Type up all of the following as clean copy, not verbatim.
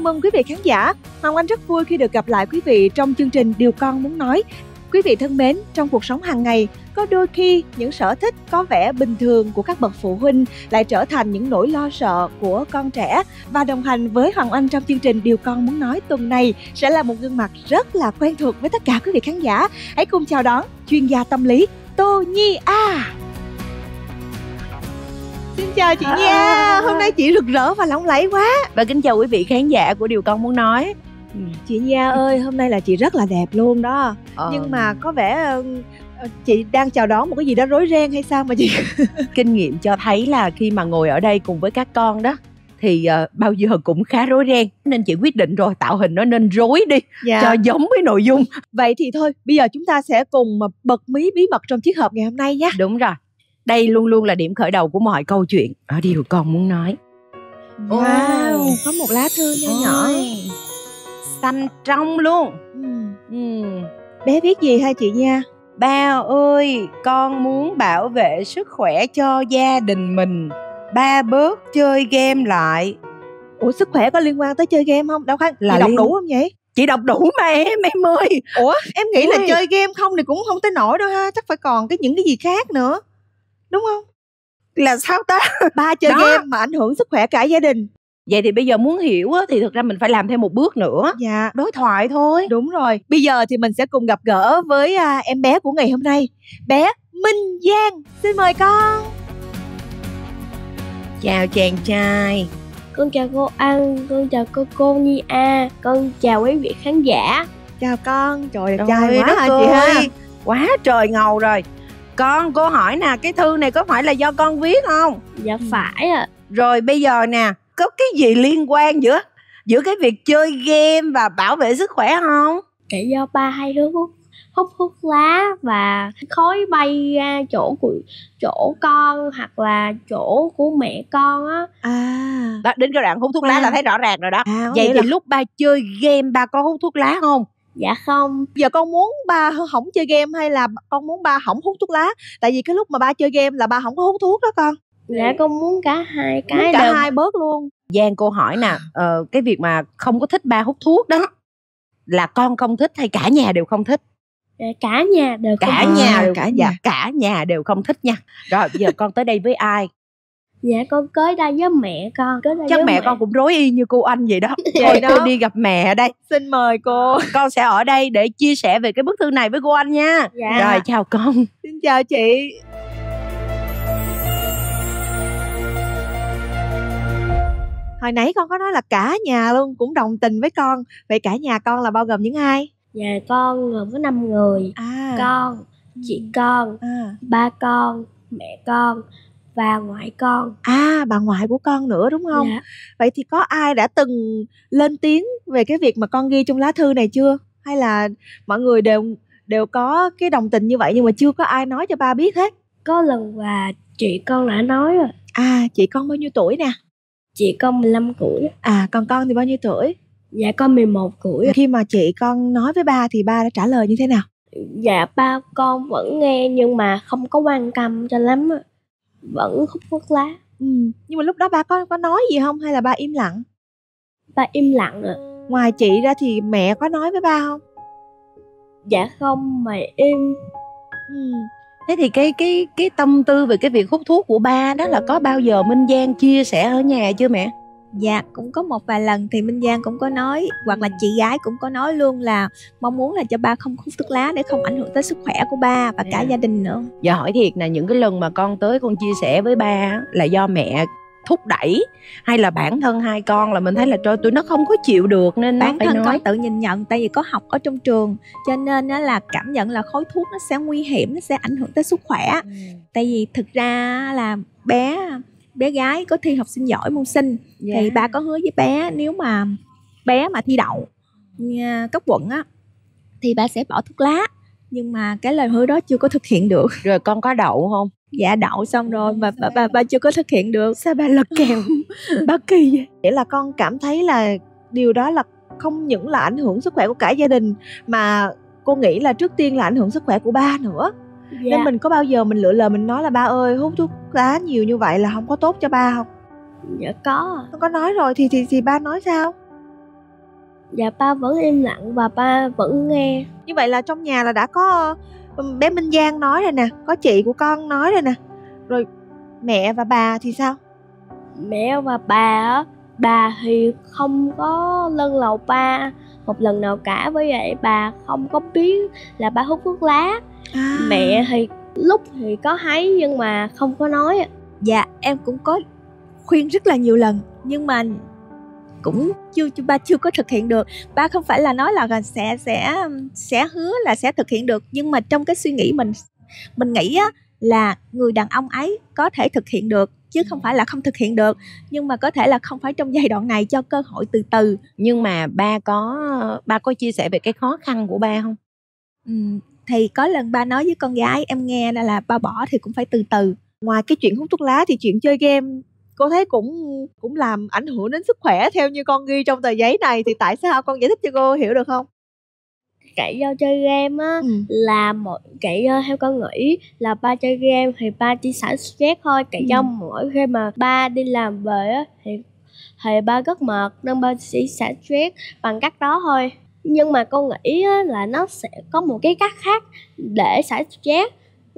mừng quý vị khán giả. Hoàng Oanh rất vui khi được gặp lại quý vị trong chương trình Điều Con Muốn Nói. Quý vị thân mến, trong cuộc sống hàng ngày, có đôi khi những sở thích có vẻ bình thường của các bậc phụ huynh lại trở thành những nỗi lo sợ của con trẻ. Và đồng hành với Hoàng Oanh trong chương trình Điều Con Muốn Nói tuần này sẽ là một gương mặt rất là quen thuộc với tất cả quý vị khán giả. Hãy cùng chào đón chuyên gia tâm lý Tô Nhi A. Xin chào chị Nha, hôm nay chị rực rỡ và lộng lẫy quá. Và kính chào quý vị khán giả của Điều Con Muốn Nói. Chị Nha ơi, hôm nay là chị rất là đẹp luôn đó. Nhưng mà có vẻ chị đang chào đón một cái gì đó rối ren hay sao mà chị? Kinh nghiệm cho thấy là khi mà ngồi ở đây cùng với các con đó thì bao giờ cũng khá rối ren. Nên chị quyết định rồi, tạo hình nó nên rối đi, cho giống với nội dung. Vậy thì thôi, bây giờ chúng ta sẽ cùng bật mí bí mật trong chiếc hộp ngày hôm nay nhé. Đúng rồi, đây luôn luôn là điểm khởi đầu của mọi câu chuyện ở Điều Con Muốn Nói. Wow, có một lá thư nho nhỏ xanh trong luôn. Bé viết gì hả chị Nha? Ba ơi, con muốn bảo vệ sức khỏe cho gia đình mình. Ba bớt chơi game lại. Ủa, sức khỏe có liên quan tới chơi game không? Đâu khoan, chị đọc đủ không vậy? Chị đọc đủ mà em ơi. Ủa, em nghĩ là chơi game không thì cũng không tới nổi đâu ha. Chắc phải còn những cái gì khác nữa, đúng không? Là sao ta? Ba chơi game mà ảnh hưởng sức khỏe cả gia đình. Vậy thì bây giờ muốn hiểu thì thực ra mình phải làm thêm một bước nữa. Dạ, đối thoại thôi. Đúng rồi. Bây giờ thì mình sẽ cùng gặp gỡ với em bé của ngày hôm nay, bé Minh Giang. Xin mời con. Chào chàng trai. Con chào cô Anh, con chào cô Nhi A, con chào quý vị khán giả. Chào con. Trời, đẹp trai quá hả chị ha? Quá trời ngầu rồi. Con, cô hỏi nè, cái thư này có phải là do con viết không? Dạ phải ạ. Rồi bây giờ nè, có cái gì liên quan giữa cái việc chơi game và bảo vệ sức khỏe không? Tại do ba hay hút thuốc lá và khói bay ra chỗ con hoặc là chỗ của mẹ con á. Đó, đến cái đoạn hút thuốc lá là thấy rõ ràng rồi đó. Vậy thì lúc ba chơi game ba có hút thuốc lá không? Dạ không. Giờ con muốn ba không chơi game hay là con muốn ba không hút thuốc lá? Tại vì cái lúc mà ba chơi game là ba không có hút thuốc đó con. Dạ con muốn cả hai cái. Muốn cả hai bớt luôn. Giang, cô hỏi nè, cái việc mà không có thích ba hút thuốc đó là con không thích hay cả nhà đều không thích? Cả nhà đều không thích. Cả nhà đều không thích nha. Rồi bây giờ con tới đây với ai? Dạ con tới đây với mẹ con. Chắc mẹ con cũng rối y như cô Anh vậy đó. Thôi cô đi gặp mẹ ở đây. Xin mời cô. Con sẽ ở đây để chia sẻ về cái bức thư này với cô Anh nha. Rồi chào con. Xin chào chị. Hồi nãy con có nói là cả nhà luôn, cũng đồng tình với con. Vậy cả nhà con là bao gồm những ai? Dạ con gồm có 5 người. Con, chị con, ba con, mẹ con và ngoại con. Bà ngoại của con nữa đúng không? Dạ. Vậy thì có ai đã từng lên tiếng về cái việc mà con ghi trong lá thư này chưa? Hay là mọi người đều có cái đồng tình như vậy nhưng mà chưa có ai nói cho ba biết hết? Có lần và chị con đã nói rồi. Chị con bao nhiêu tuổi nè? Chị con 15 tuổi. Còn con thì bao nhiêu tuổi? Dạ con 11 tuổi. Khi mà chị con nói với ba thì ba đã trả lời như thế nào? Dạ ba con vẫn nghe nhưng mà không có quan tâm cho lắm. Vẫn hút thuốc lá. Nhưng mà lúc đó ba có nói gì không hay là ba im lặng? Ba im lặng ạ. Ngoài chị ra thì mẹ có nói với ba không? Dạ không, mà im. Thế thì cái tâm tư về cái việc hút thuốc của ba đó là có bao giờ Minh Giang chia sẻ ở nhà chưa mẹ? Dạ cũng có một vài lần thì Minh Giang cũng có nói, hoặc là chị gái cũng có nói luôn là mong muốn là cho ba không hút thuốc lá để không ảnh hưởng tới sức khỏe của ba và cả gia đình nữa. Giờ hỏi thiệt nè, những cái lần mà con tới con chia sẻ với ba là do mẹ thúc đẩy hay là bản thân hai con là mình thấy là trời tụi nó không có chịu được nên bản nó thân nói. con tự nhìn nhận, tại vì có học ở trong trường cho nên là cảm nhận là khói thuốc nó sẽ nguy hiểm, nó sẽ ảnh hưởng tới sức khỏe. Tại vì thực ra là bé gái có thi học sinh giỏi môn sinh thì ba có hứa với bé nếu mà bé mà thi đậu cấp quận á thì ba sẽ bỏ thuốc lá, nhưng mà cái lời hứa đó chưa có thực hiện được. Rồi con có đậu không? Dạ đậu xong rồi mà ba chưa có thực hiện được. Sao ba lật kèo bác kỳ vậy? Nghĩa là con cảm thấy là điều đó là không những là ảnh hưởng sức khỏe của cả gia đình mà cô nghĩ là trước tiên là ảnh hưởng sức khỏe của ba nữa. Nên mình có bao giờ mình lựa lời mình nói là ba ơi hút thuốc lá nhiều như vậy là không có tốt cho ba không? Dạ có. Con có nói rồi thì ba nói sao? Dạ ba vẫn im lặng và ba vẫn nghe. Như vậy là trong nhà là đã có bé Minh Giang nói rồi nè, có chị của con nói rồi nè. Rồi mẹ và bà thì sao? Mẹ và bà thì không có lân lầu ba một lần nào cả, với lại bà không có biết là ba hút thuốc lá. Mẹ thì lúc thì có thấy nhưng mà không có nói. Dạ em cũng có khuyên rất là nhiều lần nhưng mà cũng ba chưa có thực hiện được. Ba không phải là nói là sẽ hứa là sẽ thực hiện được, nhưng mà trong cái suy nghĩ mình nghĩ á, là người đàn ông ấy có thể thực hiện được chứ không phải là không thực hiện được, nhưng mà có thể là không phải trong giai đoạn này, cho cơ hội từ từ. Nhưng mà ba có chia sẻ về cái khó khăn của ba không? Thì có lần ba nói với con gái em nghe là ba bỏ thì cũng phải từ từ. Ngoài cái chuyện hút thuốc lá thì chuyện chơi game cô thấy cũng làm ảnh hưởng đến sức khỏe theo như con ghi trong tờ giấy này, thì tại sao con giải thích cho cô hiểu được không? Cái do chơi game á là một cái theo con nghĩ là ba chơi game thì ba chỉ xả stress thôi. Cái do mỗi khi mà ba đi làm về á thì ba rất mệt nên ba chỉ xả stress bằng cách đó thôi. Nhưng mà con nghĩ á, là nó sẽ có một cái cách khác để xả stress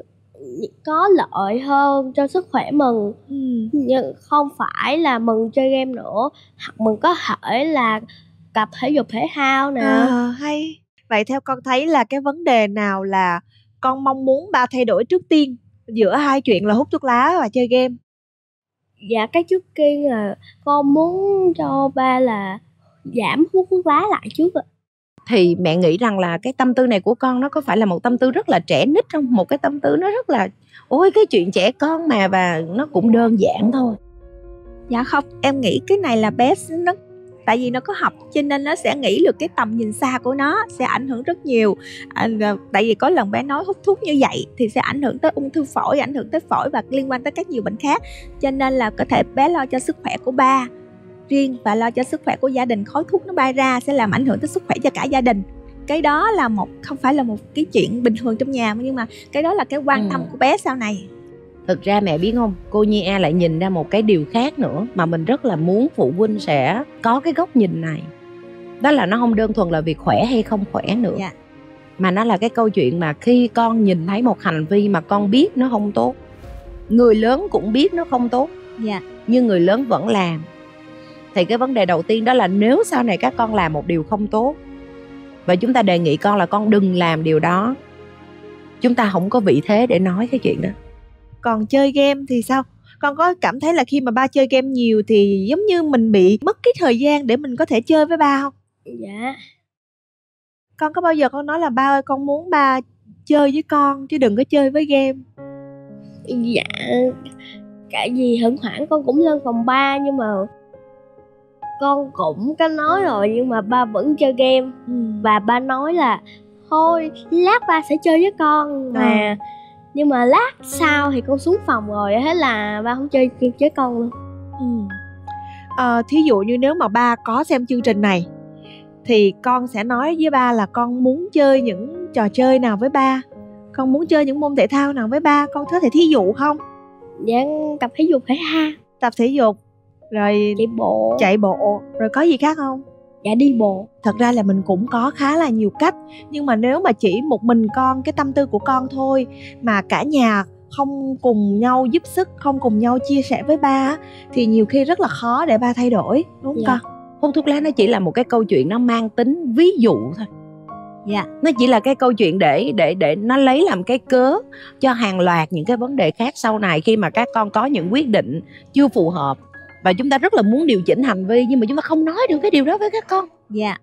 có lợi hơn cho sức khỏe mình. Nhưng không phải là mình chơi game nữa, mình có thể là tập thể dục thể thao nè. Hay. Vậy theo con thấy là cái vấn đề nào là con mong muốn ba thay đổi trước tiên giữa hai chuyện là hút thuốc lá và chơi game? Dạ cái trước tiên là con muốn cho ba là giảm hút thuốc lá lại trước ạ. Thì mẹ nghĩ rằng là cái tâm tư này của con nó có phải là một tâm tư rất là trẻ nít không? Một cái tâm tư nó rất là ôi cái chuyện trẻ con mà, và nó cũng đơn giản thôi. Dạ không, em nghĩ cái này là bé nó tại vì nó có học cho nên nó sẽ nghĩ được cái tầm nhìn xa của nó sẽ ảnh hưởng rất nhiều. Tại vì có lần bé nói hút thuốc như vậy thì sẽ ảnh hưởng tới ung thư phổi, ảnh hưởng tới phổi và liên quan tới các nhiều bệnh khác. Cho nên là có thể bé lo cho sức khỏe của ba riêng và lo cho sức khỏe của gia đình. Khói thuốc nó bay ra sẽ làm ảnh hưởng tới sức khỏe cho cả gia đình. Cái đó là không phải là một cái chuyện bình thường trong nhà, nhưng mà cái đó là cái quan tâm của bé sau này. Thực ra mẹ biết không, cô Nhi A lại nhìn ra một cái điều khác nữa mà mình rất là muốn phụ huynh sẽ có cái góc nhìn này. Đó là nó không đơn thuần là việc khỏe hay không khỏe nữa, mà nó là cái câu chuyện mà khi con nhìn thấy một hành vi mà con biết nó không tốt, người lớn cũng biết nó không tốt, nhưng người lớn vẫn làm, thì cái vấn đề đầu tiên đó là nếu sau này các con làm một điều không tốt và chúng ta đề nghị con là con đừng làm điều đó, chúng ta không có vị thế để nói cái chuyện đó. Còn chơi game thì sao? Con có cảm thấy là khi mà ba chơi game nhiều thì giống như mình bị mất cái thời gian để mình có thể chơi với ba không? Dạ. Con có bao giờ con nói là ba ơi con muốn ba chơi với con chứ đừng có chơi với game? Dạ. Cái gì thỉnh thoảng con cũng lên phòng ba, nhưng mà con cũng có nói rồi nhưng mà ba vẫn chơi game. Và ba nói là thôi lát ba sẽ chơi với con mà. Nhưng mà lát sau thì con xuống phòng rồi, thế là ba không chơi với con luôn. Thí dụ như nếu mà ba có xem chương trình này thì con sẽ nói với ba là con muốn chơi những trò chơi nào với ba, con muốn chơi những môn thể thao nào với ba, con có thể thí dụ không? Dạ tập thể dục thể thao. Tập thể dục, rồi chạy bộ, rồi có gì khác không? Dạ đi bộ. Thật ra là mình cũng có khá là nhiều cách, nhưng mà nếu mà chỉ một mình con, cái tâm tư của con thôi mà cả nhà không cùng nhau giúp sức, không cùng nhau chia sẻ với ba thì nhiều khi rất là khó để ba thay đổi, đúng không con? Hút thuốc lá nó chỉ là một cái câu chuyện nó mang tính ví dụ thôi. Nó chỉ là cái câu chuyện để nó lấy làm cái cớ cho hàng loạt những cái vấn đề khác sau này khi mà các con có những quyết định chưa phù hợp và chúng ta rất là muốn điều chỉnh hành vi nhưng mà chúng ta không nói được cái điều đó với các con.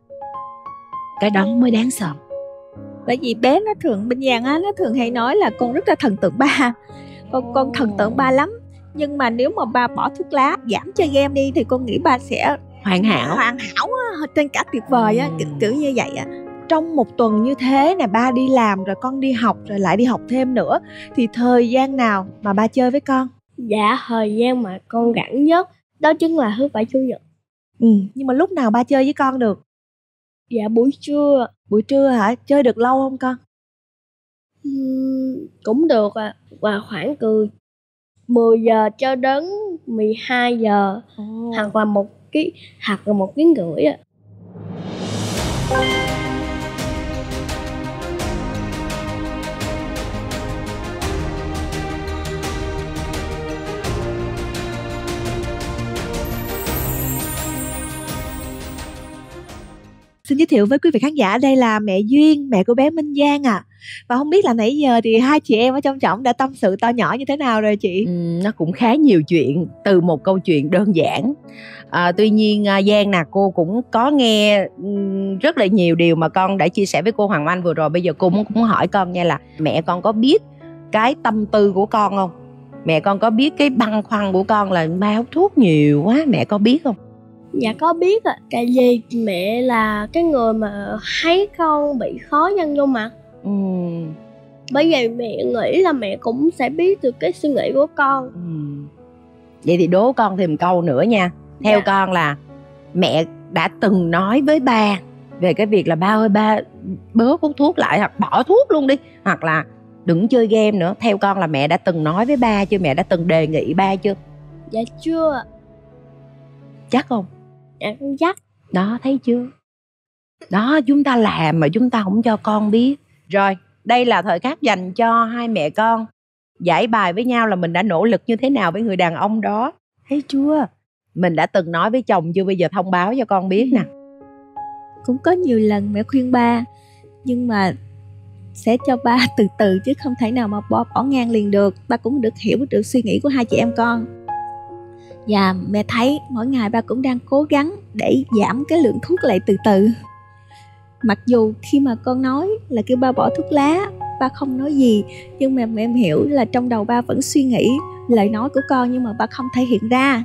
Cái đó mới đáng sợ. Bởi vì bé nó thường bên Giang á, nó thường hay nói là con rất là thần tượng ba. Con thần tượng ba lắm. Nhưng mà nếu mà ba bỏ thuốc lá, giảm chơi game đi thì con nghĩ ba sẽ hoàn hảo trên cả tuyệt vời á, kiểu như vậy á. Trong một tuần như thế nè, ba đi làm rồi con đi học rồi lại đi học thêm nữa, thì thời gian nào mà ba chơi với con? Dạ thời gian mà con rảnh nhất đó chính là thứ Bảy Chủ nhật. Nhưng mà lúc nào ba chơi với con được? Dạ buổi trưa. Buổi trưa hả? Chơi được lâu không con? Cũng được và khoảng từ 10 giờ cho đến 12 giờ. Hoặc là 1 tiếng rưỡi Xin giới thiệu với quý vị khán giả, đây là mẹ Duyên, mẹ của bé Minh Giang ạ. Và không biết là nãy giờ thì hai chị em ở trong Trọng đã tâm sự to nhỏ như thế nào rồi chị? Nó cũng khá nhiều chuyện, từ một câu chuyện đơn giản. Tuy nhiên Giang nè, cô cũng có nghe rất là nhiều điều mà con đã chia sẻ với cô Hoàng Anh vừa rồi. Bây giờ cô cũng hỏi con nha, là mẹ con có biết cái tâm tư của con không? Mẹ con có biết cái băn khoăn của con là ba hút thuốc nhiều quá, mẹ có biết không? Dạ có biết ạ. Tại vì mẹ là cái người mà thấy con bị khó nhân vô mặt. Bởi vậy mẹ nghĩ là mẹ cũng sẽ biết được cái suy nghĩ của con. Vậy thì đố con thêm câu nữa nha. Theo con là mẹ đã từng nói với ba về cái việc là ba ơi, ba bớt hút thuốc lại, hoặc bỏ thuốc luôn đi, hoặc là đừng chơi game nữa. Theo con là mẹ đã từng nói với ba chưa? Mẹ đã từng đề nghị ba chưa? Dạ chưa. Chắc không? Dạ con chắc. Đó, thấy chưa? Đó, chúng ta làm mà chúng ta không cho con biết. Rồi, đây là thời khắc dành cho hai mẹ con giải bài với nhau là mình đã nỗ lực như thế nào với người đàn ông đó. Thấy chưa? Mình đã từng nói với chồng chưa? Bây giờ thông báo cho con biết nè. Cũng có nhiều lần mẹ khuyên ba, nhưng mà sẽ cho ba từ từ chứ không thể nào mà bỏ ngang liền được. Ba cũng được hiểu được suy nghĩ của hai chị em con. Và mẹ thấy mỗi ngày ba cũng đang cố gắng để giảm cái lượng thuốc lại từ từ. Mặc dù khi mà con nói là kêu ba bỏ thuốc lá, ba không nói gì, nhưng mà mẹ em hiểu là trong đầu ba vẫn suy nghĩ lời nói của con, nhưng mà ba không thể hiện ra.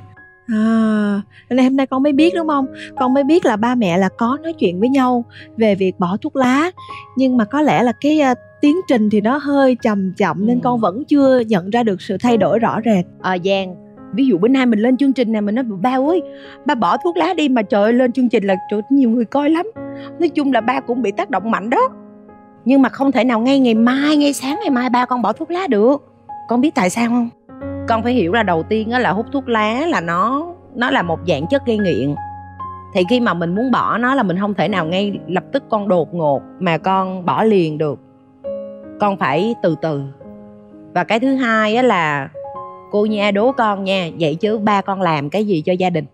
Nên hôm nay con mới biết đúng không? Con mới biết là ba mẹ là có nói chuyện với nhau về việc bỏ thuốc lá, nhưng mà có lẽ là cái tiến trình thì nó hơi chậm nên con vẫn chưa nhận ra được sự thay đổi rõ rệt. Giang, ví dụ bữa nay mình lên chương trình này, mình nói ba ơi, ba bỏ thuốc lá đi, mà trời ơi, lên chương trình là trời, nhiều người coi lắm. Nói chung là ba cũng bị tác động mạnh đó. Nhưng mà không thể nào ngay ngày mai, ngay sáng ngày mai ba con bỏ thuốc lá được. Con biết tại sao không? Con phải hiểu là đầu tiên là hút thuốc lá là nó là một dạng chất gây nghiện. Thì khi mà mình muốn bỏ nó là mình không thể nào ngay lập tức con đột ngột mà con bỏ liền được. Con phải từ từ. Và cái thứ hai là cô nha, đố con nha, vậy chứ ba con làm cái gì cho gia đình?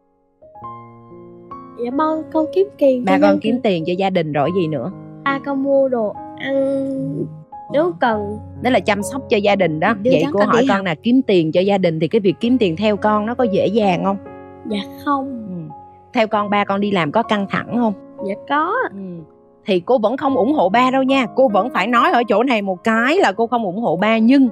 Dạ con kiếm tiền. Ba con kiếm tiền cho gia đình rồi gì nữa? Ba con mua đồ ăn nếu cần. Đó là chăm sóc cho gia đình đó. Vậy cô hỏi con là kiếm tiền cho gia đình thì cái việc kiếm tiền theo con nó có dễ dàng không? Dạ không. Theo con, ba con đi làm có căng thẳng không? Dạ có. Thì cô vẫn không ủng hộ ba đâu nha. Cô vẫn phải nói ở chỗ này một cái là cô không ủng hộ ba, nhưng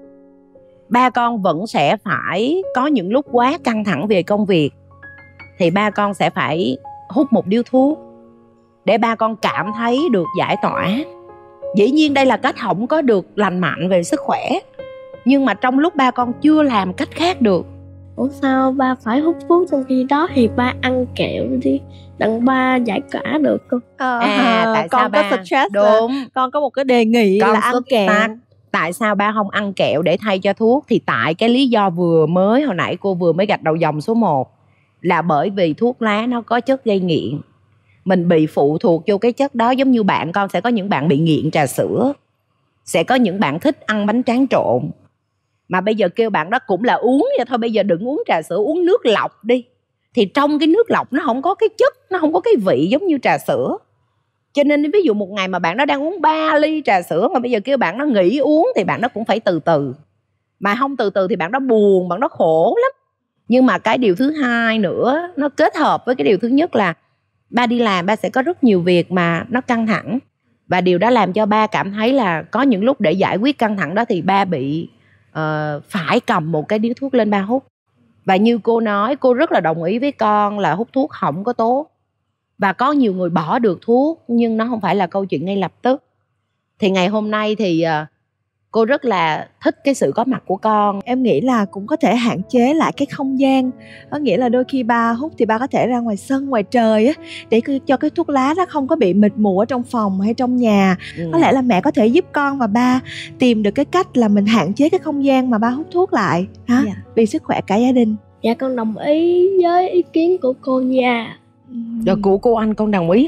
ba con vẫn sẽ phải có những lúc quá căng thẳng về công việc thì ba con sẽ phải hút một điếu thuốc để ba con cảm thấy được giải tỏa. Dĩ nhiên đây là cách không có được lành mạnh về sức khỏe, nhưng mà trong lúc ba con chưa làm cách khác được. Ủa sao ba phải hút thuốc, trong khi đó thì ba ăn kẹo đi đặng ba giải tỏa được không? Tại con sao ba? có stress. Đúng. Con có một cái đề nghị con là ăn kẹo. Tại sao ba không ăn kẹo để thay cho thuốc? Thì tại cái lý do vừa mới hồi nãy cô vừa mới gạch đầu dòng số 1 là bởi vì thuốc lá nó có chất gây nghiện. Mình bị phụ thuộc vô cái chất đó. Giống như bạn con sẽ có những bạn bị nghiện trà sữa, sẽ có những bạn thích ăn bánh tráng trộn, mà bây giờ kêu bạn đó cũng là uống vậy thôi, bây giờ đừng uống trà sữa, uống nước lọc đi. Thì trong cái nước lọc nó không có cái chất, nó không có cái vị giống như trà sữa. Cho nên ví dụ một ngày mà bạn đó đang uống 3 ly trà sữa mà bây giờ kêu bạn đó nghỉ uống thì bạn đó cũng phải từ từ. Mà không từ từ thì bạn đó buồn, bạn đó khổ lắm. Nhưng mà cái điều thứ hai nữa nó kết hợp với cái điều thứ nhất là ba đi làm, ba sẽ có rất nhiều việc mà nó căng thẳng. Và điều đó làm cho ba cảm thấy là có những lúc để giải quyết căng thẳng đó thì ba bị phải cầm một cái điếu thuốc lên ba hút. Và như cô nói, cô rất là đồng ý với con là hút thuốc không có tốt. Và có nhiều người bỏ được thuốc nhưng nó không phải là câu chuyện ngay lập tức. Thì ngày hôm nay thì cô rất là thích cái sự có mặt của con. Em nghĩ là cũng có thể hạn chế lại cái không gian. Có nghĩa là đôi khi ba hút thì ba có thể ra ngoài sân, ngoài trời á, để cho cái thuốc lá nó không có bị mịt mù ở trong phòng hay trong nhà. Có lẽ là mẹ có thể giúp con và ba tìm được cái cách là mình hạn chế cái không gian mà ba hút thuốc lại ha? Vì sức khỏe cả gia đình. Dạ con đồng ý với ý kiến của cô nha. Rồi của cô Anh con đồng ý không?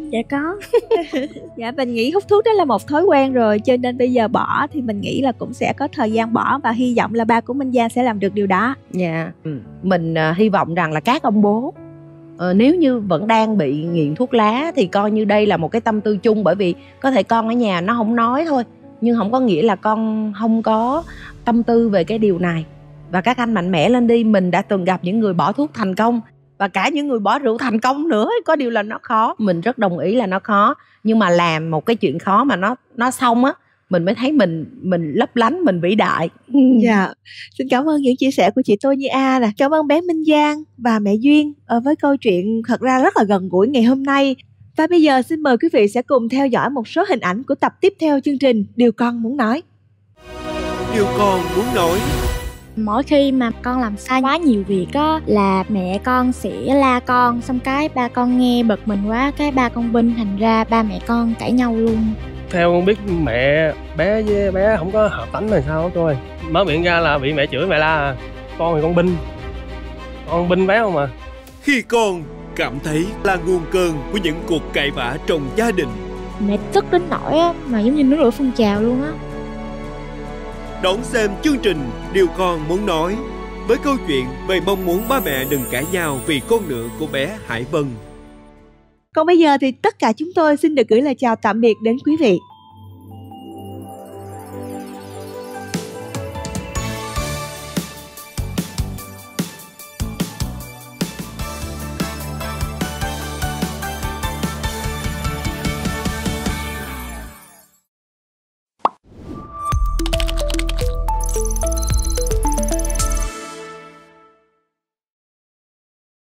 Dạ có. Dạ, mình nghĩ hút thuốc đó là một thói quen rồi, cho nên bây giờ bỏ thì mình nghĩ là cũng sẽ có thời gian bỏ, và hy vọng là ba của Minh Giang sẽ làm được điều đó. Dạ, mình hy vọng rằng là các ông bố nếu như vẫn đang bị nghiện thuốc lá thì coi như đây là một cái tâm tư chung, bởi vì có thể con ở nhà nó không nói thôi, nhưng không có nghĩa là con không có tâm tư về cái điều này. Và các anh mạnh mẽ lên đi, mình đã từng gặp những người bỏ thuốc thành công và cả những người bỏ rượu thành công nữa. Có điều là nó khó, mình rất đồng ý là nó khó, nhưng mà làm một cái chuyện khó mà nó xong á, mình mới thấy mình lấp lánh, mình vĩ đại. Dạ, xin cảm ơn những chia sẻ của chị Tô Nhi A nè. Cảm ơn bé Minh Giang và mẹ Duyên với câu chuyện thật ra rất là gần gũi ngày hôm nay. Và bây giờ xin mời quý vị sẽ cùng theo dõi một số hình ảnh của tập tiếp theo chương trình Điều Con Muốn Nói. Điều Con Muốn Nói. Mỗi khi mà con làm sai quá nhiều việc á là mẹ con sẽ la con, xong cái ba con nghe bực mình quá, cái ba con binh, thành ra ba mẹ con cãi nhau luôn. Theo con biết mẹ bé với bé không có hợp tánh hay sao thôi, mở miệng ra là bị mẹ chửi mẹ la à. Con thì con binh bé không à. Khi con cảm thấy là nguồn cơn của những cuộc cãi vã trong gia đình, Mẹ tức đến nỗi á mà giống như nước lửa phun trào luôn á. đón xem chương trình Điều Con Muốn Nói với câu chuyện về mong muốn ba mẹ đừng cãi nhau vì con nữa của bé Hải Vân. Còn bây giờ thì tất cả chúng tôi xin được gửi lời chào tạm biệt đến quý vị.